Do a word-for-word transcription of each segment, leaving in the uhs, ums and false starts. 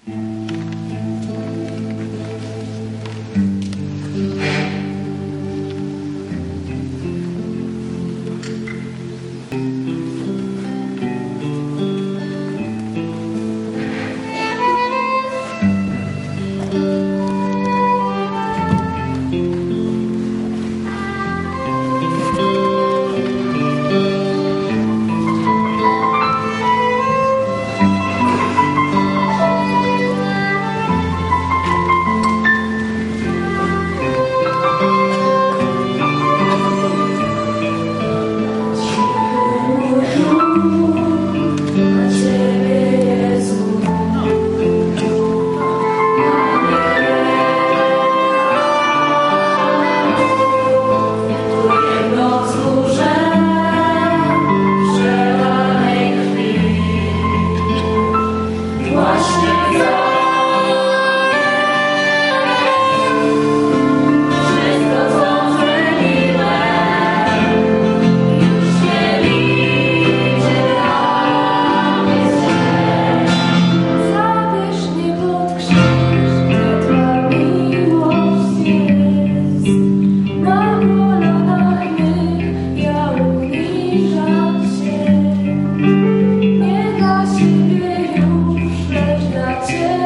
Ciebie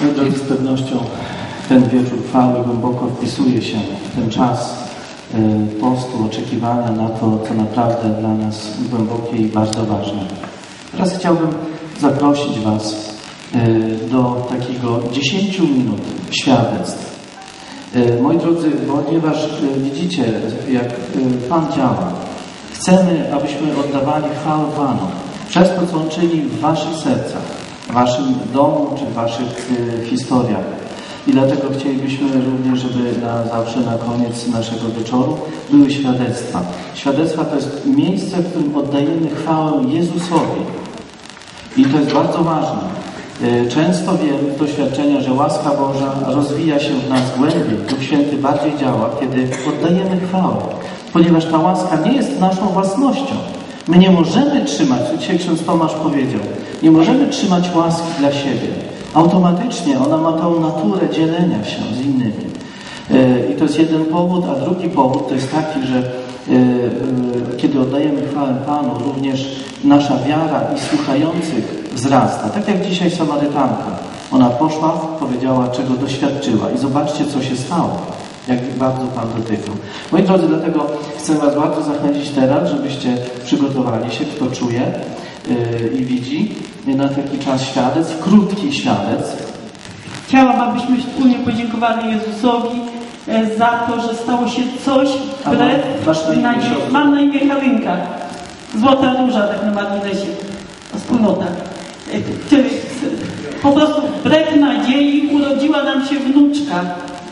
Moi drodzy, z pewnością ten wieczór chwały głęboko wpisuje się w ten czas postu, oczekiwania na to, co naprawdę dla nas głębokie i bardzo ważne. Teraz chciałbym zaprosić Was do takiego dziesięciu minut świadectw. Moi drodzy, ponieważ widzicie, jak Pan działa, chcemy, abyśmy oddawali chwałę Panu przez to, co On czyni w Waszych sercach, w Waszym domu czy w Waszych historiach. I dlatego chcielibyśmy również, żeby na zawsze na koniec naszego wieczoru były świadectwa. Świadectwa to jest miejsce, w którym oddajemy chwałę Jezusowi. I to jest bardzo ważne. Często wiemy z doświadczenia, że łaska Boża rozwija się w nas głębiej. Duch Święty bardziej działa, kiedy oddajemy chwałę. Ponieważ ta łaska nie jest naszą własnością. My nie możemy trzymać, co dzisiaj ksiądz Tomasz powiedział, nie możemy trzymać łaski dla siebie. Automatycznie ona ma tą naturę dzielenia się z innymi. I to jest jeden powód, a drugi powód to jest taki, że kiedy oddajemy chwałę Panu, również nasza wiara i słuchających wzrasta. Tak jak dzisiaj Samarytanka. Ona poszła, powiedziała, czego doświadczyła i zobaczcie, co się stało. Jak bardzo Pan dotykał. Moi drodzy, dlatego chcę Was bardzo zachęcić teraz, żebyście przygotowali się, kto czuje yy, i widzi, na taki czas świadectw, krótki świadectw. Chciałabym, abyśmy wspólnie podziękowali Jezusowi e, za to, że stało się coś wbrew nadziei. Mam na imię Halynka. Złota Róża, tak na marginesie. Wspólnota. E, czyli po prostu wbrew nadziei urodziła nam się wnuczka.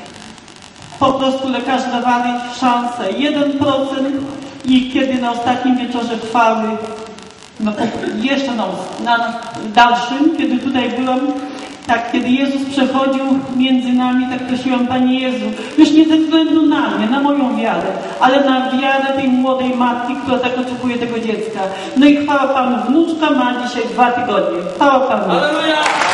Po prostu lekarze dawali szansę jeden procent i kiedy na ostatnim wieczorze chwały, no jeszcze na, na dalszym, kiedy tutaj byłam, tak, kiedy Jezus przechodził między nami, tak prosiłam, Panie Jezu, już nie ze względu na mnie, na moją wiarę, ale na wiarę tej młodej matki, która tak oczekuje tego dziecka. No i chwała Panu, wnuczka ma dzisiaj dwa tygodnie. Chwała Panu. Alleluja!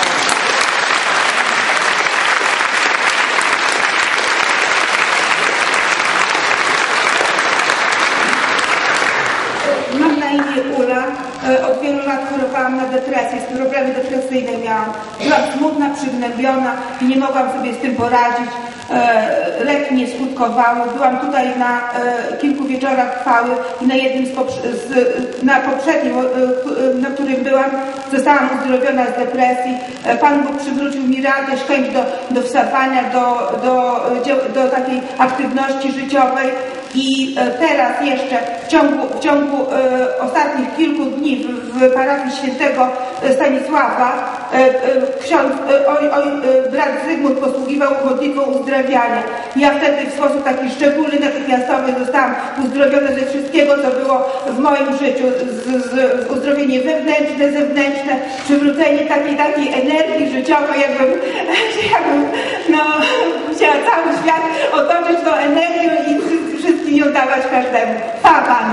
Od wielu lat chorowałam na depresję, problemy depresyjne miałam. Byłam smutna, przygnębiona i nie mogłam sobie z tym poradzić. Leki nie skutkowały. Byłam tutaj na kilku wieczorach chwały i na jednym z, z na poprzednim, na którym byłam, zostałam uzdrowiona z depresji. Pan Bóg przywrócił mi radość, chęć do, do wstawania, do, do, do takiej aktywności życiowej. I teraz jeszcze w ciągu, w ciągu e, ostatnich kilku dni w, w parafii świętego Stanisława e, e, ksiądz, e, oj, oj, e, brat Zygmunt posługiwał modlitwą uzdrawiania. Ja wtedy w sposób taki szczególny, natychmiastowy zostałam uzdrowiona ze wszystkiego, co było w moim życiu. Z, z, z uzdrowienie wewnętrzne, zewnętrzne, przywrócenie takiej, takiej energii życiowej, jakbym, jakbym no, chciała cały świat otoczyć tą energią i wszystkim ją dawać każdemu. Chwała Panu.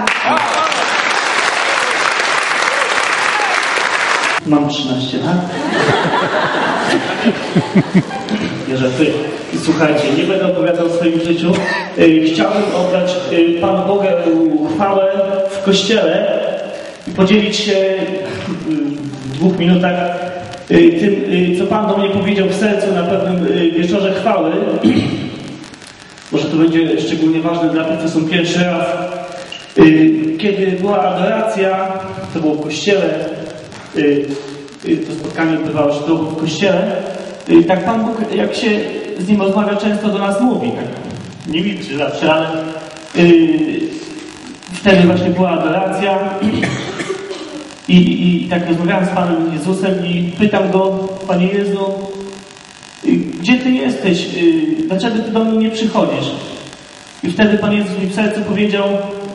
Mam trzynaście lat. Nie żartuję. Słuchajcie, nie będę opowiadał o swoim życiu. Chciałbym oddać Panu Bogu chwałę w Kościele i podzielić się w dwóch minutach tym, co Pan do mnie powiedział w sercu na pewnym wieczorze chwały. Może to będzie szczególnie ważne dla tych, co są pierwszy raz. Kiedy była adoracja, to było w kościele, to spotkanie odbywało się to w kościele, tak Pan Bóg, jak się z Nim rozmawia, często do nas mówi. Tak nie milczy zawsze, ale wtedy właśnie była adoracja i, i tak rozmawiałem z Panem Jezusem i pytam Go, Panie Jezu, gdzie Ty jesteś? Dlaczego Ty do mnie nie przychodzisz? I wtedy Pan Jezus mi w sercu powiedział,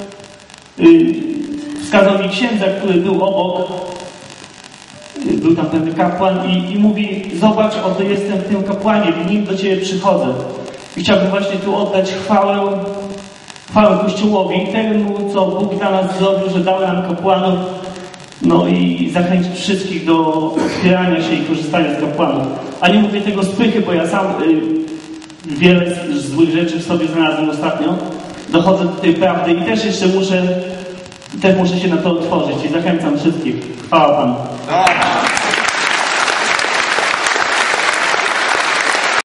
wskazał mi księdza, który był obok, był tam pewny kapłan i, i mówi, zobacz, oto jestem w tym kapłanie, w nim do Ciebie przychodzę. I chciałbym właśnie tu oddać chwałę, chwałę Kościołowi, temu, co Bóg dla nas zrobił, że dał nam kapłanów, no i zachęcić wszystkich do otwierania się i korzystania z kapłanów. A nie mówię tego z pychy, bo ja sam y, wiele złych rzeczy w sobie znalazłem ostatnio. Dochodzę do tej prawdy i też jeszcze muszę, też muszę się na to otworzyć i zachęcam wszystkich. Chwała Panu.